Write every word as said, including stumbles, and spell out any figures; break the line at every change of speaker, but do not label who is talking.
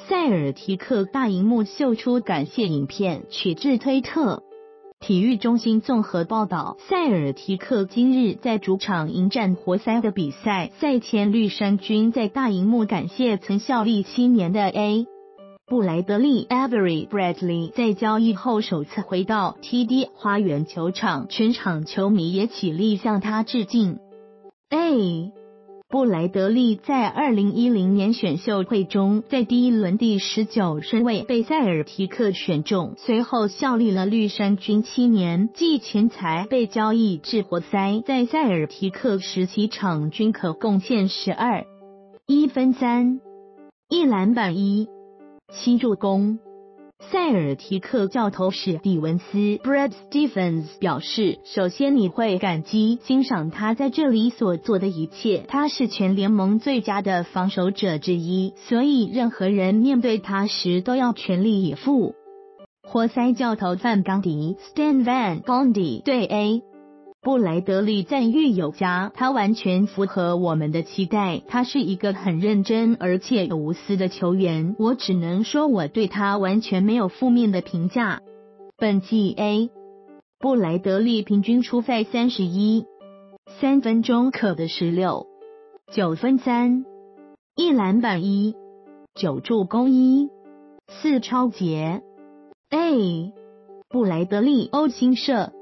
塞尔提克大荧幕秀出感谢影片，取自推特。体育中心综合报道，塞尔提克今日在主场迎战活塞的比赛，赛前绿衫军在大荧幕感谢曾效力七年的 A. 布莱德利 Avery Bradley 在交易后首次回到 T D 花园球场，全场球迷也起立向他致敬。A. 布莱德利在二零一零年选秀会中在第一轮第十九顺位被塞尔提克选中，随后效力了绿衫军七年，季前才被交易至活塞，在塞尔提克时期场均可贡献十二、一分三、一篮板一、七助攻。塞尔提克教头史蒂文斯 Brad Stevens 表示，首先你会感激欣赏他在这里所做的一切，他是全联盟最佳的防守者之一，所以任何人面对他时都要全力以赴。活塞教头范冈迪 Stan Van Gundy 对 A. 布莱德利赞誉有加，他完全符合我们的期待，他是一个很认真而且无私的球员，我只能说我对他完全没有负面的评价。本季 A. 布莱德利平均出赛三十一、三分钟可的十六、九分三、一篮板一、九助攻一、四抄截。A. 布莱德利 O 新社